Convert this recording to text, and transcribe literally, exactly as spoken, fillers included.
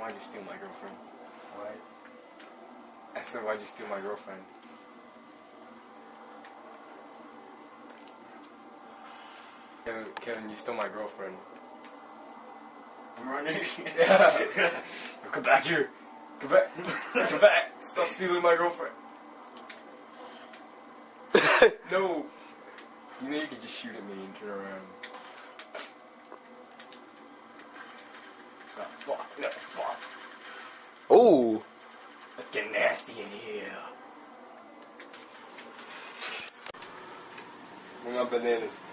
Why'd you steal my girlfriend? What? I said, why'd you steal my girlfriend? Kevin, Kevin, you stole my girlfriend. I'm running. Yeah. Come back here. Come back. Come back. Stop stealing my girlfriend. No. You know you could just shoot at me and turn around. Oh, fuck. No, fuck. Oh. Let's get nasty in here. Where my bananas?